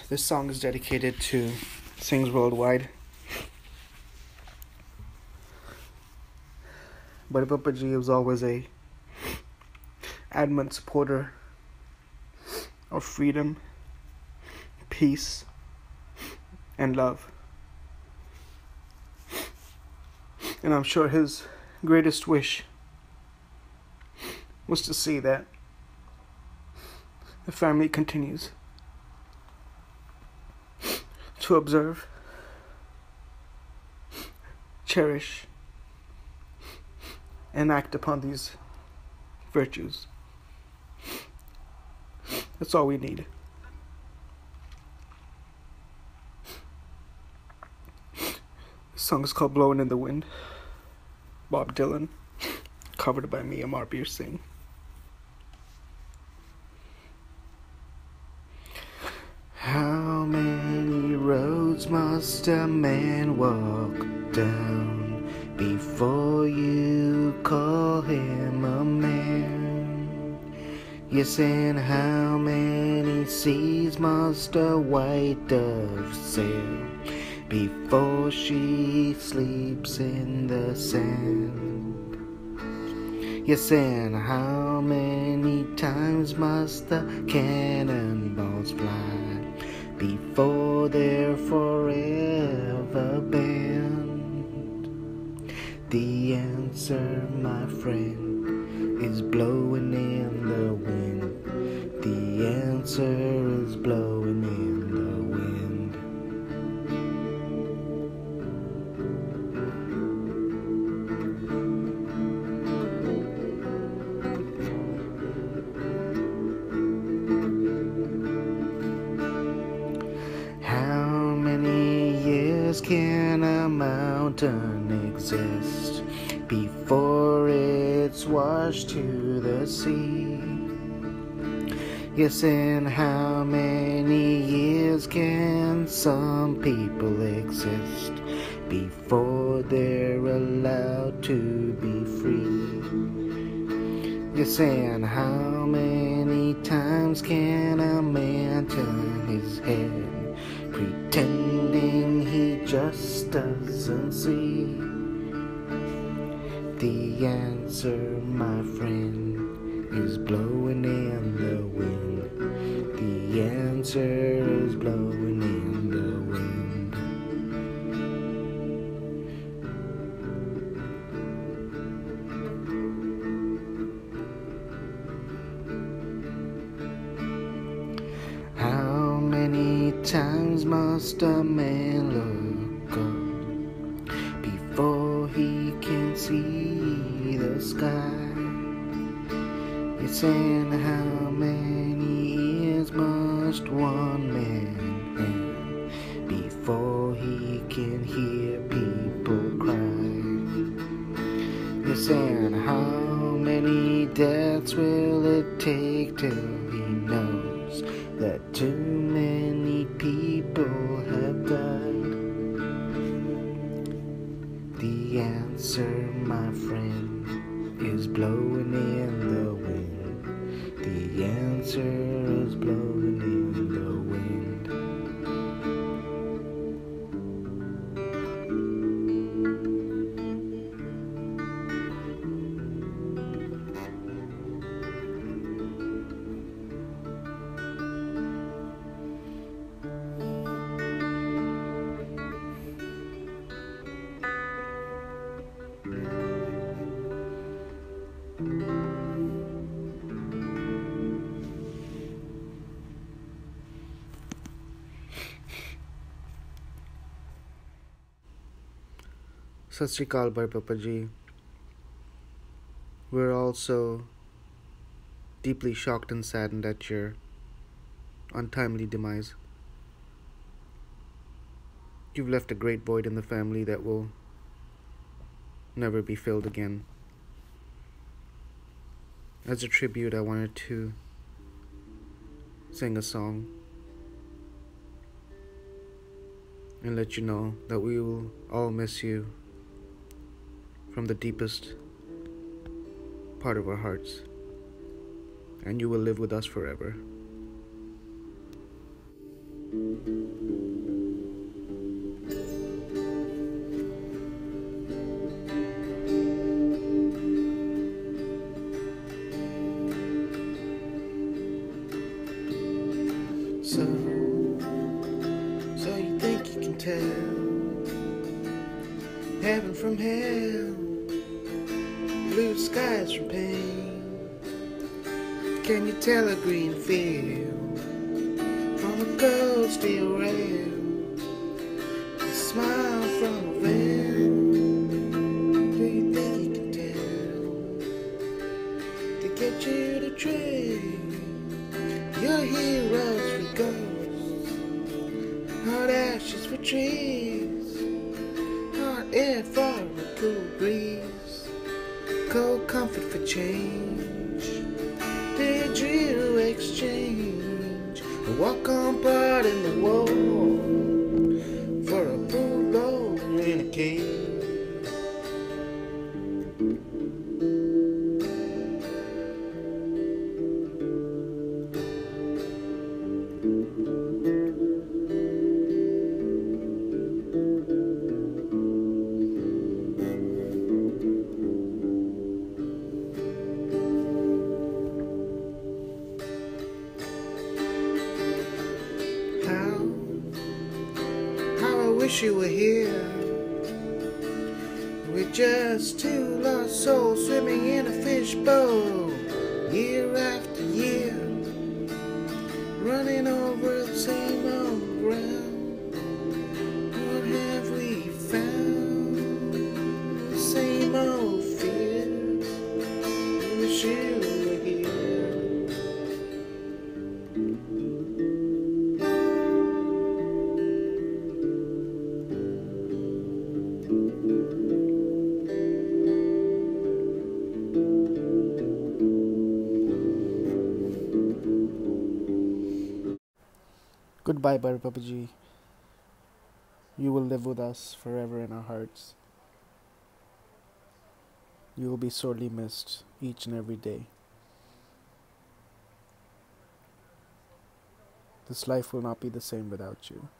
This song is dedicated to Singhs worldwide. But Papa Ji was always a adamant supporter of freedom, peace, and love. And I'm sure his greatest wish was to see that the family continues to observe, cherish, and act upon these virtues. That's all we need. This song is called Blowing in the Wind. Bob Dylan, covered by me, Amarbir Singh. How many roads must a man walk down before you call him a man? Yes, and how many seas must a white dove sail before she sleeps in the sand? Yes, and how many times must the cannonballs fly before they're forever banned? The answer, my friend, is blowing in the wind. The answer is blowing in the wind. How many years can a mountain exist before it's washed to the sea? Yes, and how many years can some people exist before they're allowed to be free? Yes, and how many times can a man turn his head pretending he just doesn't see? The answer, my friend, is blowing in the wind. The answer is blowing in the wind. How many times must a man look up before he can see the sky? Yes, and how many ears must one man have before he can hear people cry? Yes, and how many deaths will it take till he knows that too many people have died? The answer, my friend, is blowing in the wind. The answer is blowing in the wind. Sat Sri Akal, Bhai Papa Ji. We're also deeply shocked and saddened at your untimely demise. You've left a great void in the family that will never be filled again. As a tribute, I wanted to sing a song and let you know that we will all miss you from the deepest part of our hearts, and you will live with us forever. So you think you can tell heaven from hell, blue skies from pain? Can you tell a green field from a cold steel rail, a smile from a veil? Do you think you can tell to get you to trade your heroes for ghosts, hot ashes for trees, hot air for a cool breeze, cold comfort for change? Did you exchange a walk-on part in the wall for a pool in a cave? How I wish you were here, with just two lost souls swimming in a fishbowl, year after year, running over the same old ground. What have we found? The same old fears. I wish you were here. Goodbye, Bar Papaji. You will live with us forever in our hearts. You will be sorely missed each and every day. This life will not be the same without you.